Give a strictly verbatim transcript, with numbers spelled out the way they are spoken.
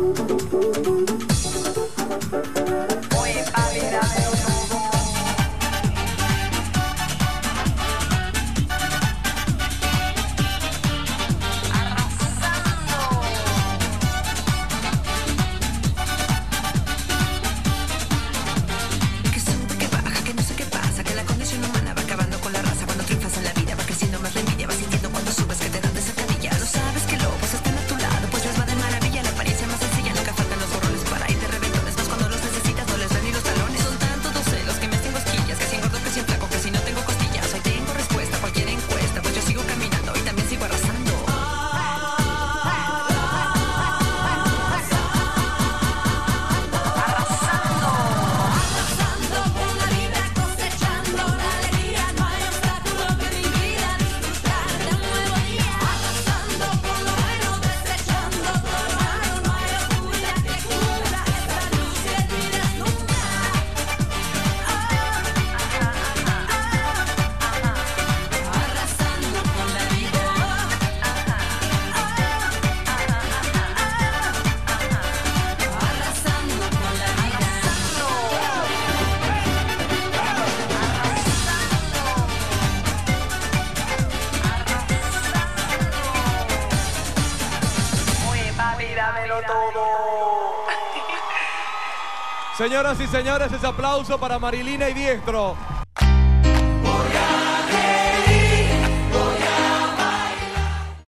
Oye, papi, dámelo todo. Arrasando. Que sube, que baja, que no sé qué pasa, que la condición humana va acabando con la raza. Cuando triunfas en la vida va creciendo más la envidia, vas sintiendo cuando subes que te dan de sacadilla. No sabes que lobos están a tu lado, pues les va de maravilla. La apariencia más sencilla, nunca faltan los borrones para ir de reventones. Más cuando los necesitas no les ven ni los talones. Son tantos los celos que me hacen cosquillas, que si engordo, que si flaco, que si no tengo costillas. Hoy tengo respuesta a cualquier encuesta, pues yo sigo caminando y también sigo arrasando. Oye, papi, dámelo todo. Señoras y señores, ese aplauso para Marilina y Diestro.